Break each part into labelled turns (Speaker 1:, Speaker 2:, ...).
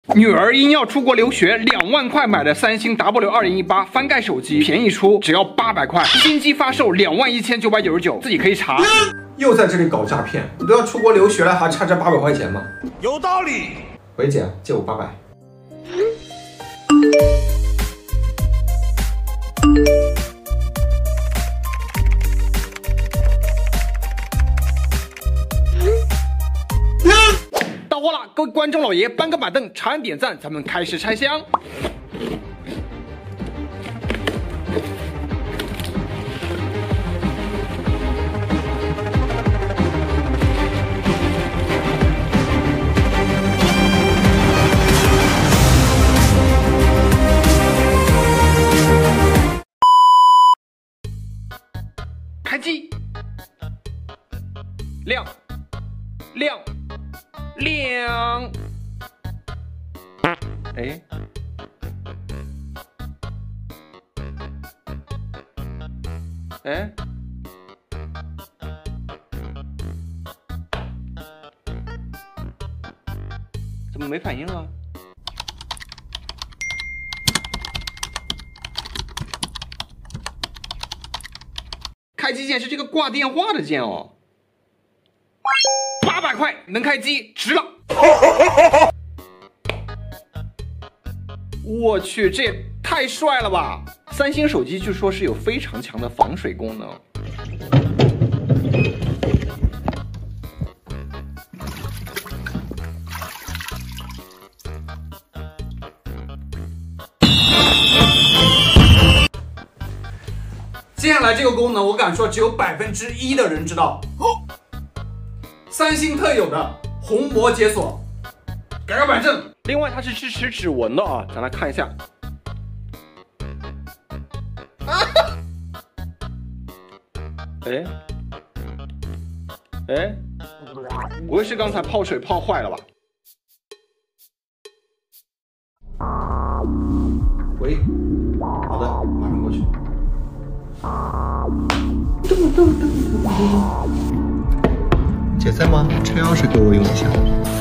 Speaker 1: 女儿因要出国留学，2万块买的三星 W2018 翻盖手机，便宜出只要800块，新机发售21999，自己可以查。
Speaker 2: 又在这里搞诈骗，你都要出国留学了，还差这800块钱吗？
Speaker 3: 有道理。
Speaker 2: 喂姐，借我800。
Speaker 1: 到货了，各位观众老爷，搬个板凳，长按点赞，咱们开始拆箱。开机，亮。哎，怎么没反应啊？开机键是这个挂电话的键哦。800块能开机，值了！我去，这也太帅了吧！三星手机据说是有非常强的防水功能。接下来这个功能，我敢说只有1%的人知道。三星特有的虹膜解锁，改个板正。另外，它是支持指纹的啊，咱来看一下。不会是刚才泡水泡坏了吧？
Speaker 2: 喂，好的，马上过去。姐在吗？车钥匙给我用一下。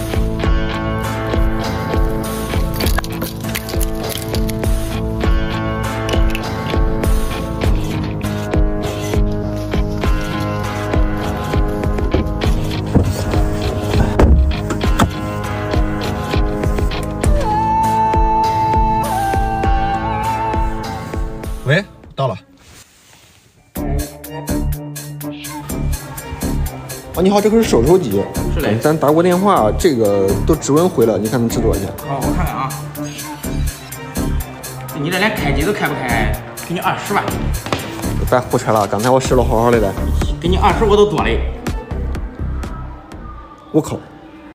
Speaker 2: 喂，到了。啊，你好，这可是手抽机。是嘞。咱打过电话，这个都指纹毁了，你看能值多少钱？
Speaker 4: 好，我看看啊。你这连开机都开不开，给你20万。
Speaker 2: 别胡扯了，刚才我试了好好的。
Speaker 4: 给你20我都多嘞。
Speaker 2: 我靠，